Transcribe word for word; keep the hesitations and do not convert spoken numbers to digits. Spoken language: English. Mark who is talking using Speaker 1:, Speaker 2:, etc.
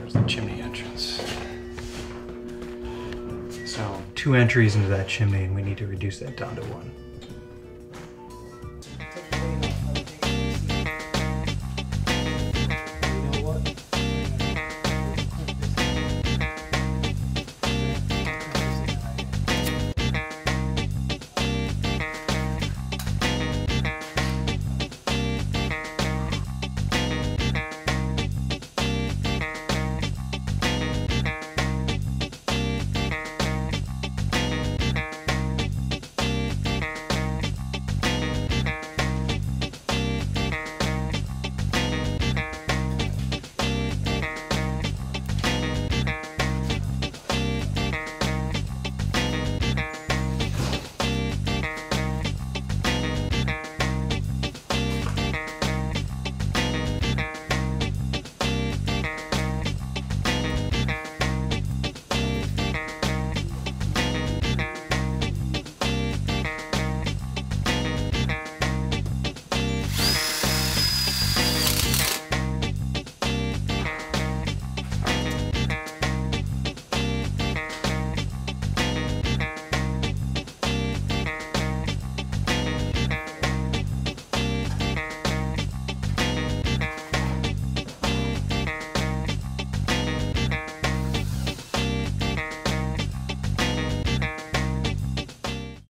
Speaker 1: There's the chimney entrance. So two entries into that chimney, and we need to reduce that down to one.